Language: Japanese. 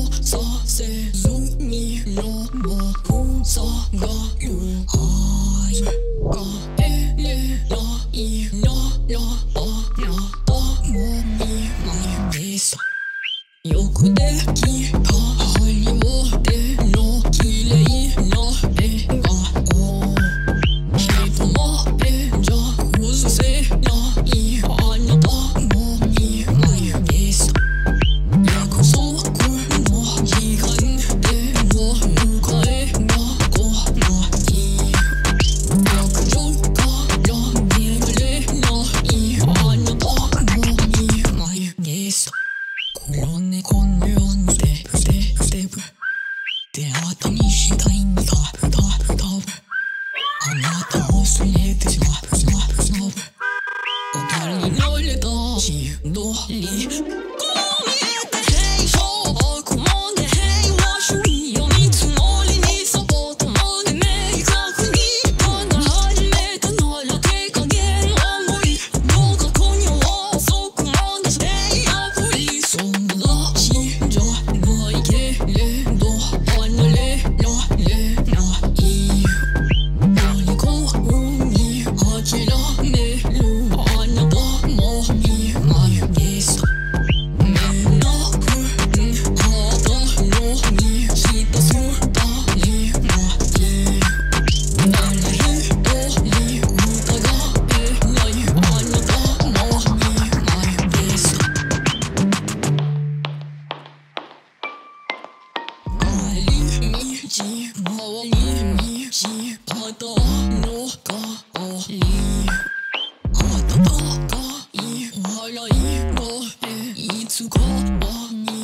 させずにのもふさがる愛が得れないならあなたも見ないですよくできたハリウッドの綺麗な笑顔人前じゃ崩せないあなたも見ないです約束の時間でも迎えが来ない約束から見られないあなたも見ないです黒猫のようにステップステップで後にしたいんだタブあなたを忘れてしまうスノブおかり乗れたしどりこう見えて平和こまで平和主義を見積もりにサポートまで明確にまだ始めたなら手加減は無理どうか今夜は遅くまでしてやふりそんなしじゃないけれど離れられない何幸運に諦めるあなたもいないです目なくあなたのにしたすたりない誰一人疑えないあなたもいないです帰り道回り道あたの香り温かい笑い声いつかは